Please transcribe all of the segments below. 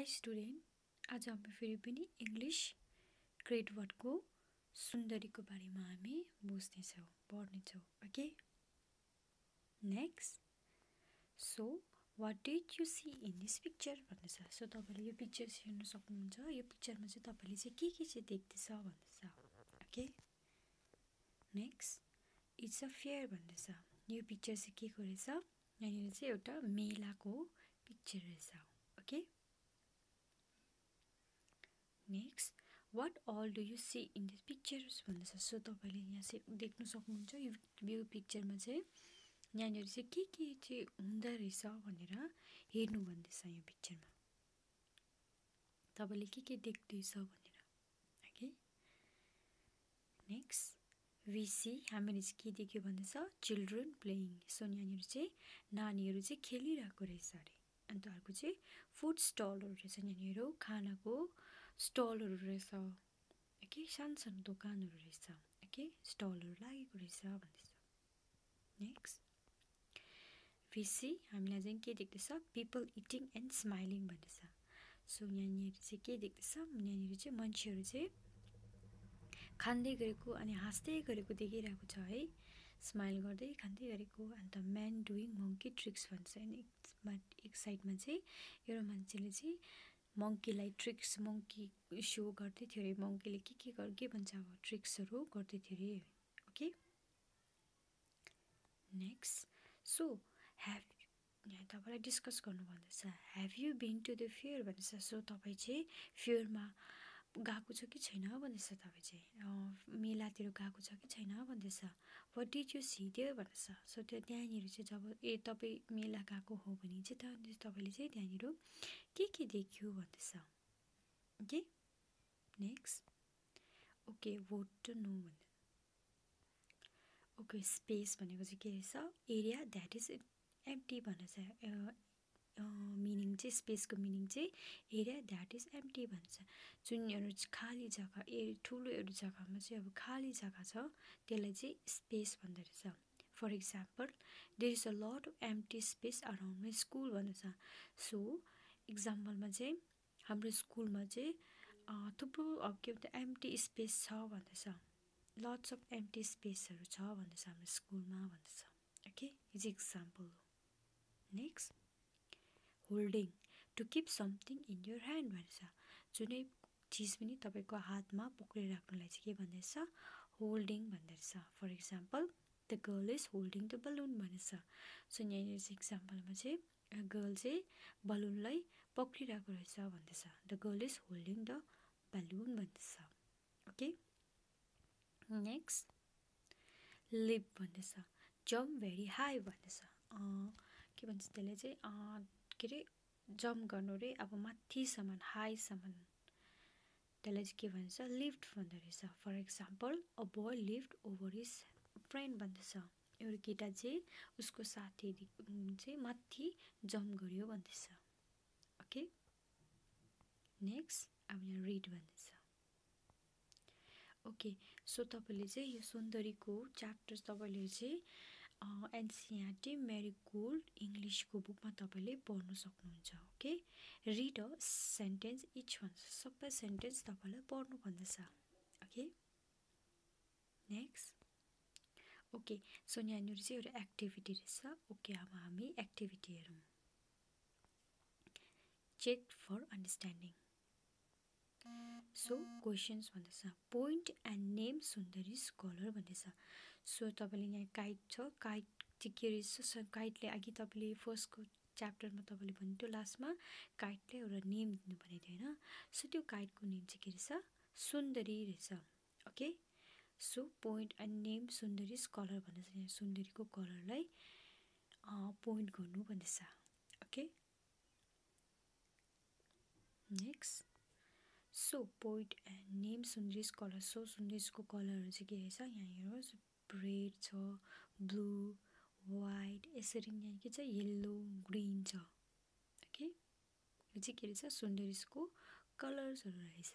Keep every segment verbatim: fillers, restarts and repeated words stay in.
High student, आज हामी फेरि पनि इङ्ग्लिस ग्रेड वानको सुन्दरीको बारेमा हामी बुझ्नेछौँ पढ्नेछौँ okay next so what did you see in this picture भन्दैछ सो तपाईँले यो पिक्चर हेर्न सक्नुहुन्छ यो पिक्चरमा चाहिँ तपाईँले चाहिँ के के चाहिँ देख्दैछ भन्दैछ okay next it's a fair भन्दैछ यो पिक्चर चाहिँ के को रहेछ यहाँनिर चाहिँ एउटा मेलाको पिक्चर रहेछ okay next what all do you see in this pictures भन्दैछ सो तपाईँले यहाँ चाहिँ देख्न सक्नुहुन्छ यो यो पिक्चरमा चाहिँ यहाँनिर चाहिँ के के चाहिँ हुँदो रहेछ भनेर हेर्नु भन्दैछ यो पिक्चरमा तपाईँले के के देख्दैछ भनेर ओके नेक्स्ट वी सी हामीले चाहिँ के देख्यो भन्दैछ चिल्ड्रेन प्लेइङ सो यहाँनिर चाहिँ नानीहरू चाहिँ खेलिरहेको रहेछ अरे अन्त अर्को चाहिँ फुड स्टलहरू रहेछ यहाँनिर खानाको स्टलहरू रहेछ ओके सानो सानो दोकानहरू रहेछ ओके स्टलहरू लागेको रहेछ भन्दैछ नेक्स्ट भिसी हामीलाई चाहिँ के देख्दैछ पिपल इटिङ एन्ड स्माइलिङ भन्दैछ सो यहाँनिर चाहिँ के देख्दैछ यहाँनिर चाहिँ मान्छेहरू चाहिँ खाँदै गरेको अनि हाँस्दै गरेको देखिरहेको छ है स्माइल गर्दै खाँदै गरेको अन्त म्यान डुइङ मङ्की ट्रिक्स भन्छ अनि एक साइडमा चाहिँ एउटा मान्छेले चाहिँ मङ्कीलाई ट्रिक्स मङ्की सो गर्दै थियो अरे मङ्कीले के के गर के भन्छ अब ट्रिक्सहरू गर्दै थियो अरे ओके नेक्स्ट सो ह्याभ यहाँ तपाईँलाई डिस्कस गर्नु भन्दैछ have you been to the fair भन्दैछ सो तपाईँ चाहिँ फेयरमा गएको छ कि छैन भन्दैछ तपाईँ चाहिँ मेलातिर गएको छ कि छैन भन्दैछ what did you see there भन्दैछ सो त्यो त्यहाँनिर चाहिँ जब ए तपाईँ मेला गएको हो भने चाहिँ त्यहाँनिर तपाईँले चाहिँ त्यहाँनिर के के देख्यो भन्दैछ ओके नेक्स्ट ओके वोट टु नो भन्दै ओके स्पेस भनेको चाहिँ के रहेछ एरिया द्याट इज एम्प्टी भन्छ मिनिङ चाहिँ स्पेसको मिनिङ चाहिँ एरिया द्याट इज एम्प्टी भन्छ जुन एउटा खाली जग्गा ए ठुलो एउटा जग्गामा चाहिँ अब खाली जग्गा छ त्यसलाई चाहिँ स्पेस भन्दो रहेछ for example there is a lot of empty space around my school भन्दछ सो इक्जाम्पलमा चाहिँ हाम्रो स्कुलमा चाहिँ थुप्रो अब के भन्छ एम्प्टी स्पेस छ भन्दछ लट्स अफ एम्प्टी स्पेसहरू छ भन्दछ हाम्रो स्कुलमा भन्दछ ओके यो चाहिँ इक्जाम्पल हो next holding to keep something in your hand भन्छ जुनै चिज पनि तपाईँको हातमा पक्रिराख्नुलाई चाहिँ के भन्दैछ होल्डिङ भन्दैछ for example the girl is holding the balloon भन्दैछ सो यहाँनिर चाहिँ इक्जाम्पलमा चाहिँ गर्ल चाहिँ बलुनलाई पक्रिरहेको रहेछ भन्दैछ the girl is holding the balloon भन्दैछ ओके नेक्स्ट लिप भन्दैछ जम्प भेरी हाई भन्दैछ के भन्छ त्यसलाई चाहिँ के अरे जम्प गर्नु रे अब माथिसम्म हाईसम्म त्यसलाई चाहिँ के भन्छ लिफ्ट भन्दो रहेछ for example a boy lift over his friend भन्दैछ एउटा केटा चाहिँ उसको साथी चाहिँ माथि जम्प गर्यो भन्दैछ ओके नेक्स्ट अब यहाँ रिड भन्दैछ ओके सो तपाईँले चाहिँ यो सुन्दरीको च्याप्टर तपाईँले चाहिँ एनसिईआरटी मेरीगोल्ड इङ्ग्लिसको बुकमा तपाईँले पढ्न सक्नुहुन्छ okay read a sentence each भन्छ सबै सेन्टेन्स तपाईँलाई पढ्नु भन्दैछ ओके नेक्स्ट ओके सो यहाँनिर चाहिँ एउटा एक्टिभिटी रहेछ ओके अब हामी एक्टिभिटी हेरौँ check for understanding so questions भन्दैछ point and name Sundari's colour भन्दैछ सो तपाईँले यहाँ काइट छ काइट चाहिँ के रहेछ काइटले अघि तपाईँले फर्स्टको च्याप्टरमा तपाईँले भन्थ्यो लास्टमा काइटले एउटा नेम दिनु भनेको थियो होइन सो त्यो काइटको नेम चाहिँ के रहेछ सुन्दरी रहेछ okay so point and name Sundari's colour भन्दैछ यहाँ सुन्दरीको कलरलाई पोइन्ट गर्नु भन्दैछ okay next so point and name Sundari's colour so सुन्दरीजको कलरहरू चाहिँ के रहेछ यहाँ हेर्नुहोस् रेड छ ब्लू वाइट यसरी यहाँ के छ येल्लो ग्रिन छ ओके यो चाहिँ के रहेछ सुन्दरीजको कलर्सहरू रहेछ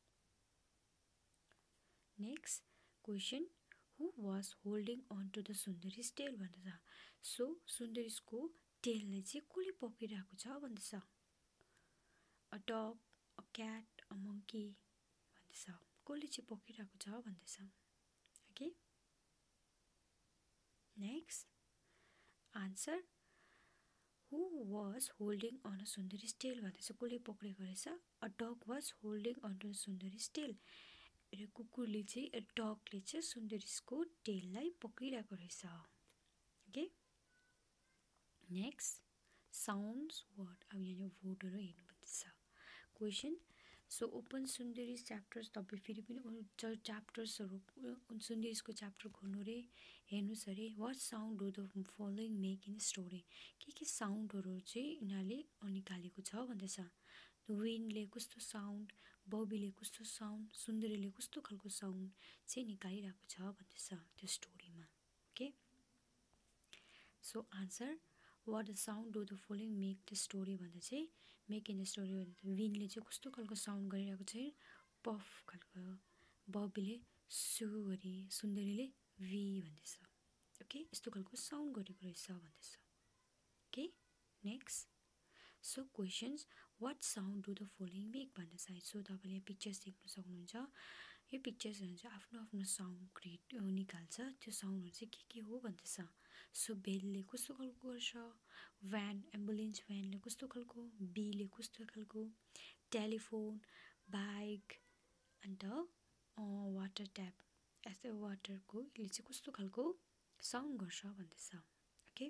next question who was holding on to the Sundari's tail भन्दछ सो सुन्दरीजको टेललाई चाहिँ कसले पक्रिरहेको छ भन्दछ a dog, a cat, a monkey भन्दैछ। कसले चाहिँ पक्रिरहेको छ भन्दैछ। Okay, next answer who was holding on a Sundari's tail भन्दैछ। कसले पक्रेको रहेछ? A dog was holding on to Sundari's tail. र कुकुरले चाहिँ डगले चाहिँ सुन्दरीजको टेललाई पक्रिरहेको रहेछ। Okay, next sounds word. अब यहाँ वर्डहरू हेर्नु पर्दैछ। Question, so open Sundari's chapters. तपाईँ फेरि पनि च्याप्टर्सहरू सुन्दरीजको च्याप्टर खोल्नु रे, हेर्नुहोस् अरे। What sound do the following make in story. के के साउन्डहरू चाहिँ यिनीहरूले निकालेको छ भन्दैछ। विन्डले कस्तो साउन्ड, बबीले कस्तो साउन्ड, सुन्दरीले कस्तो खालको साउन्ड चाहिँ निकालिरहेको छ भन्दैछ त्यो स्टोरीमा। Okay, so answer what the sound do the following make the story भन्दा चाहिँ मेक इन द स्टोरी भन्दा विनले चाहिँ कस्तो खालको साउन्ड गरिरहेको छ? पफ खालको। बबीले सु गरी, सुन्दरीले वी भन्दैछ। ओके, यस्तो खालको साउन्ड गरेको रहेछ भन्दैछ। Okay, next so questions, what sound do the following make भन्दा चाहिँ। सो तपाईँले पिक्चर्स देख्न सक्नुहुन्छ। यो पिक्चर्सहरू चाहिँ आफ्नो आफ्नो साउन्ड क्रिएट निकाल्छ। त्यो साउन्डहरू चाहिँ के के हो भन्दैछ। सो बेलले कस्तो खालको गर्छ, भ्यान एम्बुलेन्स भ्यानले कस्तो खालको, बीले कस्तो खालको, टेलिफोन, बाइक, अन्त वाटर ट्याप यस्तै वाटरको यसले चाहिँ कस्तो खालको साउन्ड गर्छ भन्दैछ। ओके,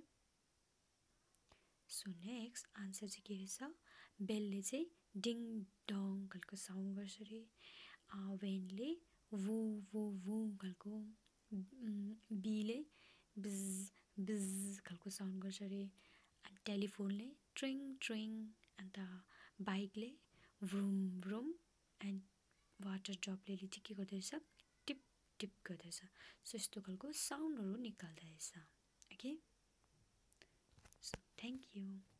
सो नेक्स्ट आन्सर चाहिँ के रहेछ? बेलले चाहिँ डिङ डङ खालको साउन्ड गर्छ अरे। भ्यानले वु वु वु खालको, बीले बिज बिज खालको साउन्ड गर्छ अरे। अनि टेलिफोनले ट्रिङ ट्रिङ, अन्त बाइकले भ्रुम भ्रुम, एन्ड वाटर ड्रपले चाहिँ के गर्दोरहेछ? टिप टिप गर्दोरहेछ। सो यस्तो खालको साउन्डहरू निकाल्दो रहेछ। Okay, so thank you.